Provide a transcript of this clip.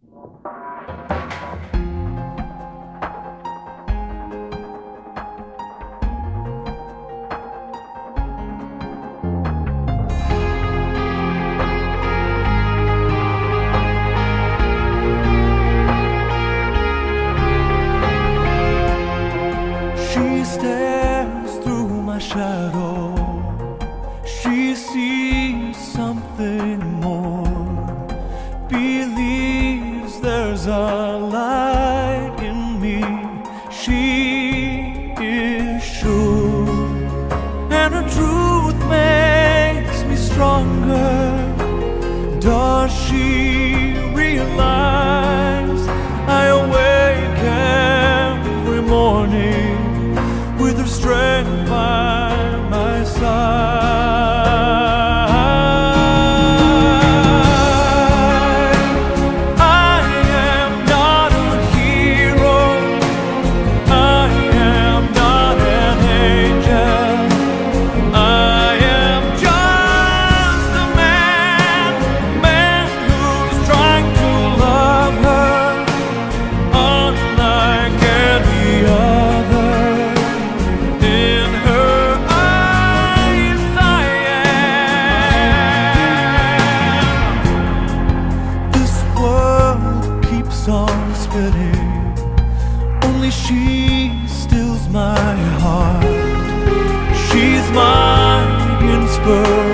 She stares through my shadow. She sees something more. Believes there's a light in me. She is sure, and her truth makes me stronger. Does she realize I awake every morning with her strength by my side? I am not a hero, I am not an angel, I am just a man who's trying to love her unlike any other. In her eyes I am. This world keeps on spinning, only she stills my heart. She's my inspiration.